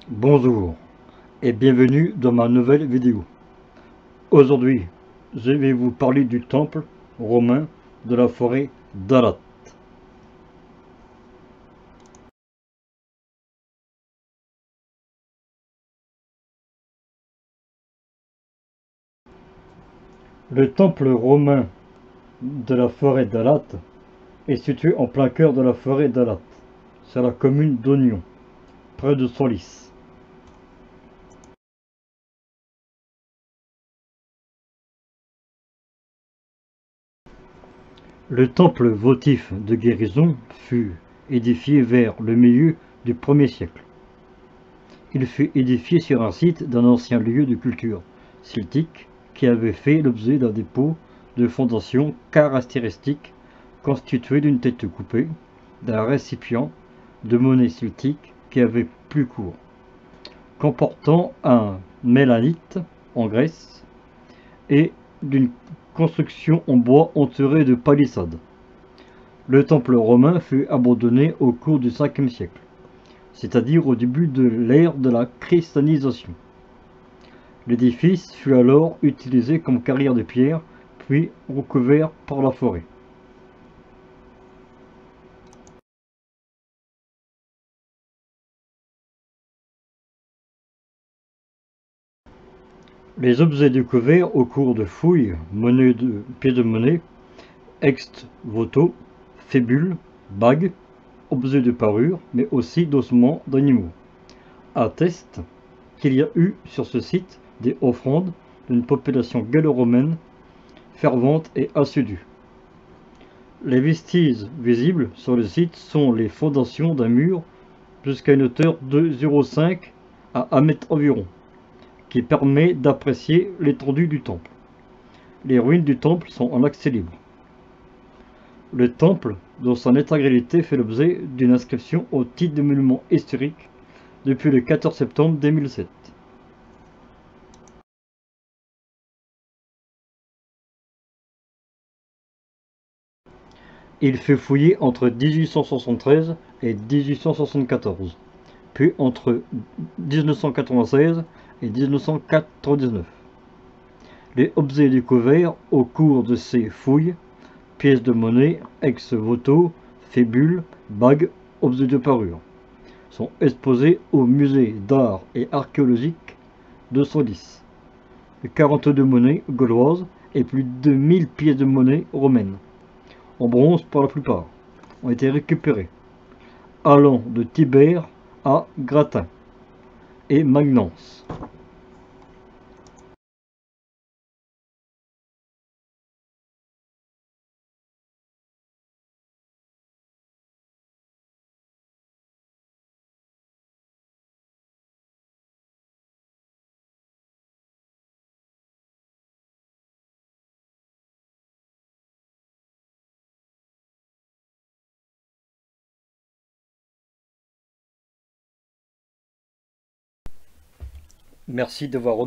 Bonjour et bienvenue dans ma nouvelle vidéo. Aujourd'hui, je vais vous parler du temple romain de la forêt d'Alat. Le temple romain de la forêt d'Alat est situé en plein cœur de la forêt d'Alat, sur la commune d'Oignon, près de Senlis. Le temple votif de guérison fut édifié vers le milieu du 1er siècle. Il fut édifié sur un site d'un ancien lieu de culture celtique qui avait fait l'objet d'un dépôt de fondation caractéristique constitué d'une tête coupée, d'un récipient de monnaie celtique qui avait plus court, comportant un mélanite en Grèce et d'une construction en bois entourée de palissades. Le temple romain fut abandonné au cours du 5e siècle, c'est-à-dire au début de l'ère de la christianisation. L'édifice fut alors utilisé comme carrière de pierre, puis recouvert par la forêt. Les objets découverts au cours de fouilles, pièces de monnaie, ex-voto, fébules, bagues, objets de parure, mais aussi d'ossements d'animaux, attestent qu'il y a eu sur ce site des offrandes d'une population gallo-romaine fervente et assidue. Les vestiges visibles sur le site sont les fondations d'un mur jusqu'à une hauteur de 0,5 à 1 mètre environ, qui permet d'apprécier l'étendue du temple. Les ruines du temple sont en accès libre. Le temple, dans son intégralité, fait l'objet d'une inscription au titre de monument historique depuis le 14 septembre 2007. Il fut fouillé entre 1873 et 1874, puis entre 1996 et 1999. Les objets découverts au cours de ces fouilles, pièces de monnaie, ex-voto, fébules, bagues, objets de parure, sont exposés au musée d'art et archéologique de Senlis. 42 monnaies gauloises et plus de 1000 pièces de monnaie romaines, en bronze pour la plupart, ont été récupérées, allant de Tibère à Gratin et Magnence. Merci d'avoir